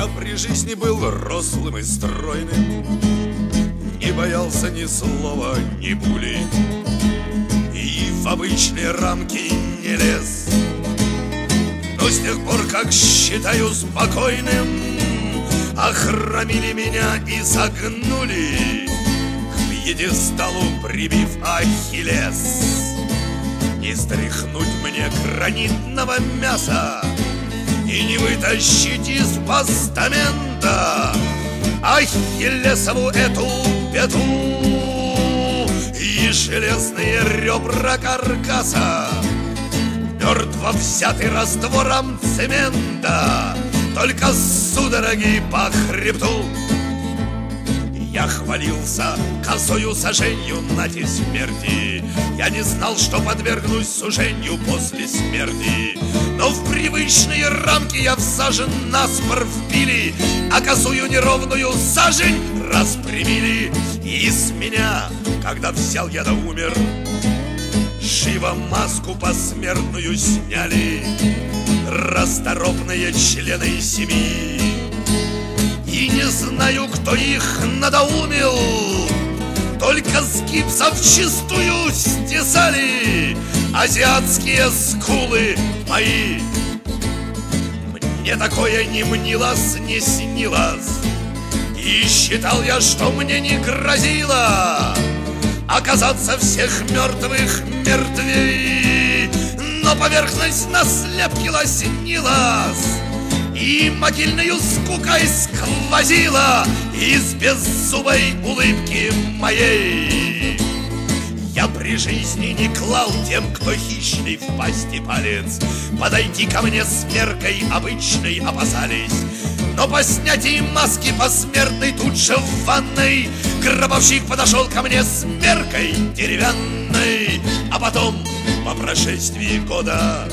Я при жизни был рослым и стройным, не боялся ни слова, ни пули, и в обычные рамки не лез. Но с тех пор, как считаю спокойным, охромили меня и загнули, к пьедесталу прибив Ахиллес. Не стряхнуть мне гранитного мяса и не вытащить из постамента Ахиллесову эту пету и железные ребра каркаса, мертво взятый раствором цемента, только судороги по хребту. Я хвалился косою соженью нати смерти. Я не знал, что подвергнусь сужению после смерти. Но в привычные рамки я всажен наспор вбили, а косую неровную сажень распрямили. И с меня, когда взял я да умер, живо маску посмертную сняли расторопные члены семьи. И не знаю, кто их надоумил, только с гипса вчистую стесали азиатские скулы мои. Мне такое не мнилось, не снилось, и считал я, что мне не грозило оказаться всех мертвых мертвей. Но поверхность на слепке лоснилась и могильною скукой сквозила из беззубой улыбки моей. Я при жизни не клал тем, кто хищный в пасти палец. Подойти ко мне с меркой обычной опасались. Но по снятии маски посмертной тут же в ванной гробовщик подошел ко мне с меркой деревянной. А потом, по прошествии года,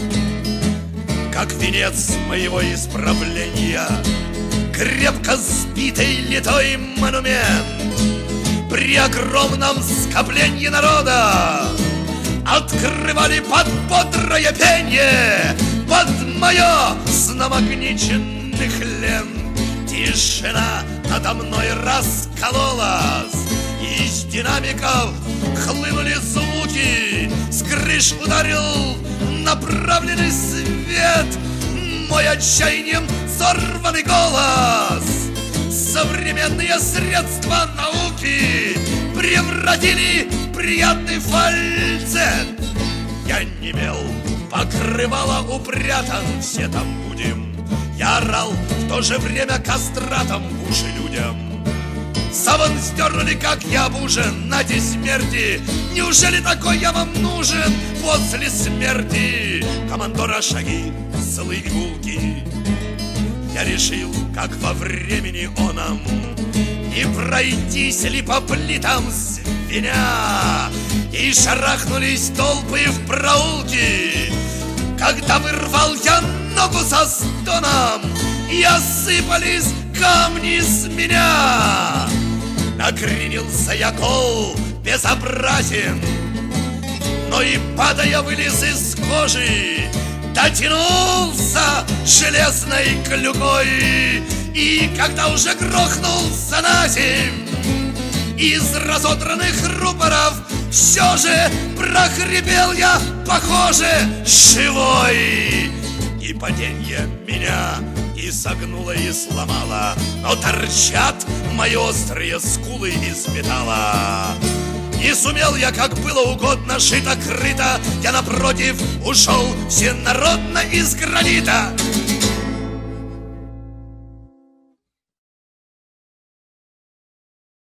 как венец моего исправления, крепко сбитый литой монумент при огромном скоплении народа открывали под бодрое пенье, под мое с намагниченных лент. Тишина надо мной раскололась, из динамиков хлынули звуки, с крыш ударил направленный свет мой отчаянием сорванный голос. Современные средства науки превратили приятный фальцет. Я немел, покрывало упрятан, все там будем. Я орал, в то же время кастратом в уши людям. Саван стерли, как я обужен, нате смерти. Неужели такой я вам нужен после смерти? Командора шаги, злые игулки. Я решил, как во времени оном, не пройтись ли по плитам звеня. И шарахнулись толпы в проулки, когда вырвал я ногу со стоном, и осыпались камни с меня. Накренился я гол, безобразен, но и падая вылез из кожи, дотянулся железной клюкой. И когда уже грохнулся на земь, из разодранных рупоров все же прохрипел я, похоже, живой. И паденье меня и согнуло, и сломало, но торчат мои острые скулы из металла. Не сумел я, как было угодно, шито-крыто, я напротив ушел всенародно из гранита.